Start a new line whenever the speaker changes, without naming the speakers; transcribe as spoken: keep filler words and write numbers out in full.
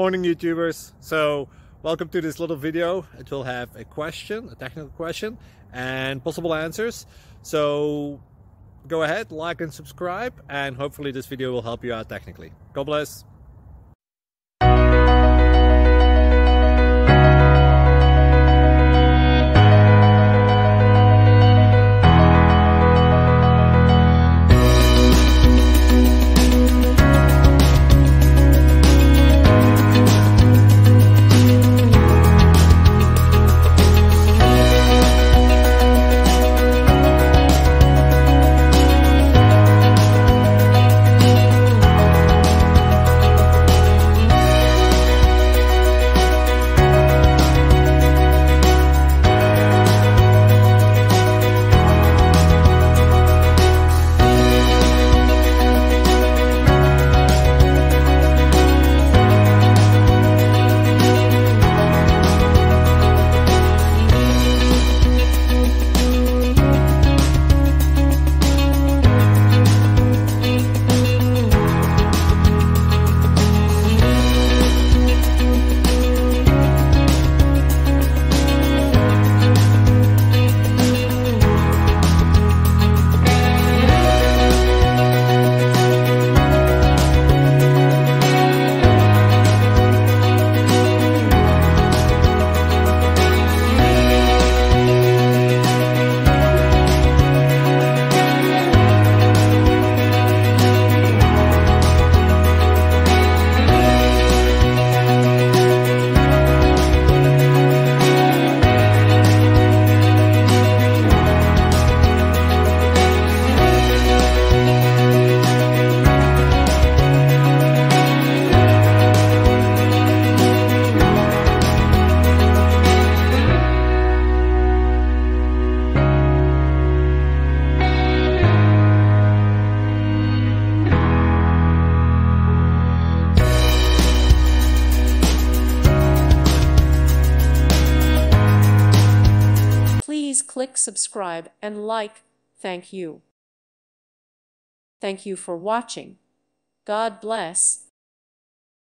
Morning YouTubers. So welcome to this little video. It will have a question, a technical question, and possible answers. So go ahead, like and subscribe, and hopefully this video will help you out technically. God bless.
Please click subscribe and like. Thank you. Thank you for watching. God bless.